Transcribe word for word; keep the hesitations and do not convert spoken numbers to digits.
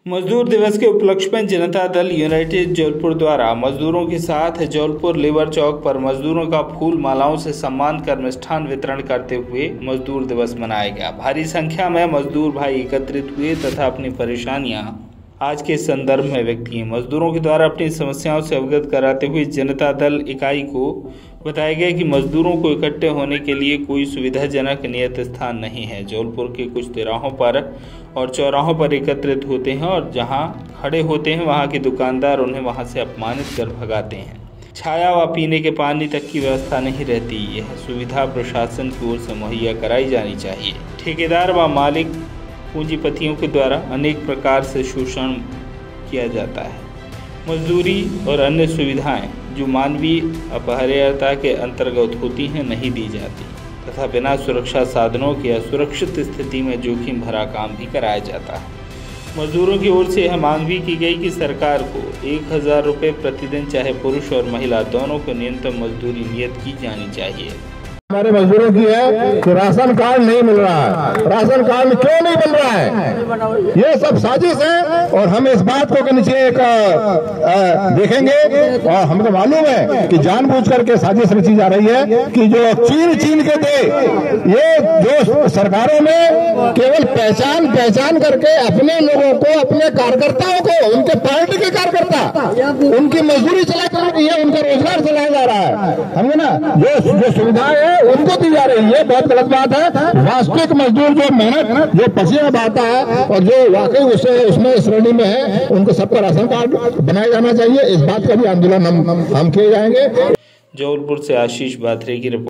मजदूर दिवस के उपलक्ष्य में जनता दल यूनाइटेड जौलपुर द्वारा मजदूरों के साथ जौलपुर लेबर चौक पर मजदूरों का फूल मालाओं से सम्मान कर मिष्ठान वितरण करते हुए मजदूर दिवस मनाया गया। भारी संख्या में मजदूर भाई एकत्रित हुए तथा अपनी परेशानियां आज के संदर्भ में व्यक्त की। मजदूरों के द्वारा अपनी समस्याओं से अवगत कराते हुए जनता दल इकाई को बताया गया कि मजदूरों को इकट्ठे होने के लिए कोई सुविधाजनक नियत स्थान नहीं है। जौलपुर के कुछ तिराहों पर और चौराहों पर एकत्रित होते हैं और जहां खड़े होते हैं वहां के दुकानदार उन्हें वहां से अपमानित कर भगाते हैं। छाया व पीने के पानी तक की व्यवस्था नहीं रहती। यह सुविधा प्रशासन की ओर से मुहैया कराई जानी चाहिए। ठेकेदार व मालिक पूंजीपतियों के द्वारा अनेक प्रकार से शोषण किया जाता है। मजदूरी और अन्य सुविधाएं जो मानवीय अपरिहार्यता के अंतर्गत होती हैं नहीं दी जाती तथा बिना सुरक्षा साधनों के असुरक्षित स्थिति में जोखिम भरा काम भी कराया जाता है। मजदूरों की ओर से यह मांग भी की गई कि सरकार को एक हजार रुपये प्रतिदिन चाहे पुरुष और महिला दोनों को न्यूनतम मजदूरी नियत की जानी चाहिए। हमारे मजदूरों की है कि राशन कार्ड नहीं मिल रहा है। राशन कार्ड क्यों नहीं मिल रहा है? ये सब साजिश है और हम इस बात को नीचे एक देखेंगे और हमको मालूम है कि जानबूझ करके साजिश रची जा रही है कि जो चीन चीन के थे, ये जो सरकारों में केवल पहचान पहचान करके अपने लोगों को, अपने कार्यकर्ताओं को, उनके पार्टी के कार्यकर्ता, उनकी मजदूरी चलाई जा रही है, उनका रोजगार चलाया जा रहा है। हमने ना जो जो सुविधाएं है उनको दी जा रही है, बहुत गलत बात है। वास्तविक मजदूर जो मेहनत, जो पसीना बहाता है और जो वाकई उसे उसमें श्रेणी में है, उनको सबका राशन कार्ड बनाया जाना चाहिए। इस बात का भी आंदोलन हम हम किए जाएंगे। जौलपुर से आशीष बाथरे की रिपोर्ट।